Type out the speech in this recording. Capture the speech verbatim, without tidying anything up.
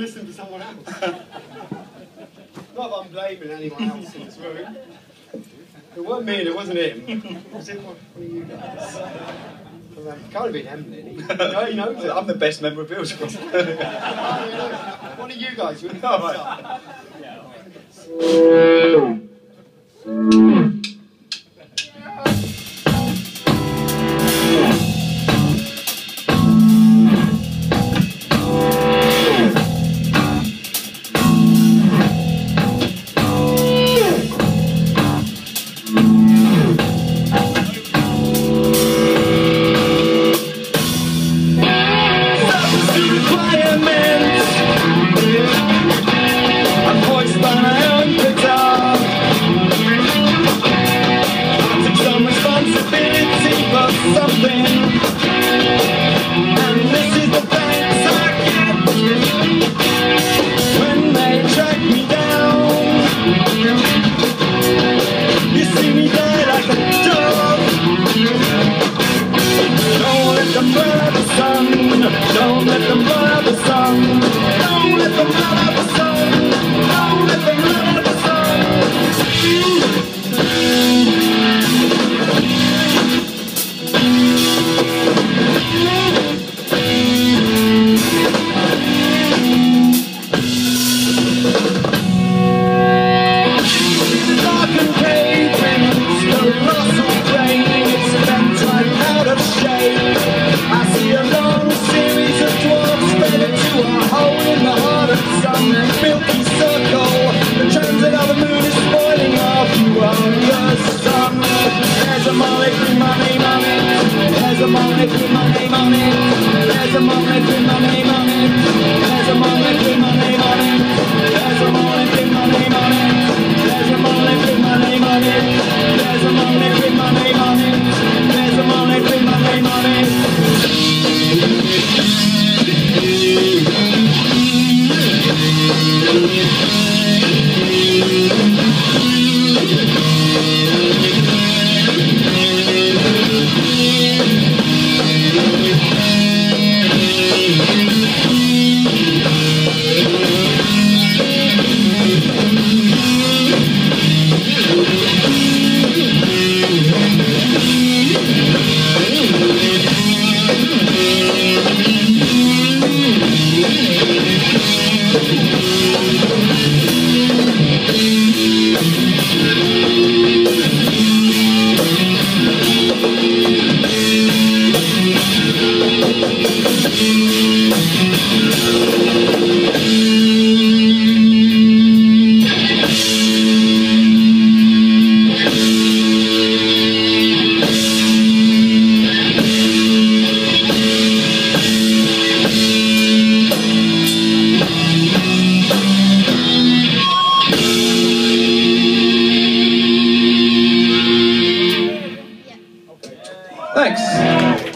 listen to someone else. Not that I'm blaming anyone else in this room. It wasn't me and it wasn't him. Was it one of you guys? It can't have been Emily. No, he knows it. I'm the best member of Bilge. One of you guys. Really oh, right. Thanks.